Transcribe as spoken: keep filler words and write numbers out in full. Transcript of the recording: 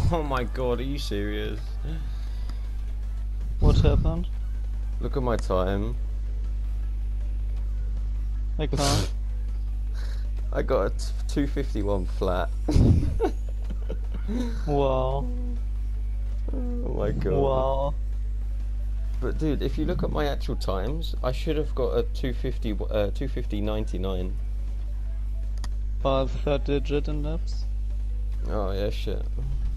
Oh my god, are you serious? What happened? Look at my time. I can't. I got a two fifty-one flat. Wow. Oh my god. Wow. But dude, if you look at my actual times, I should have got a two fifty, uh, two fifty ninety-nine. Or third digit in laps. Oh yeah, shit.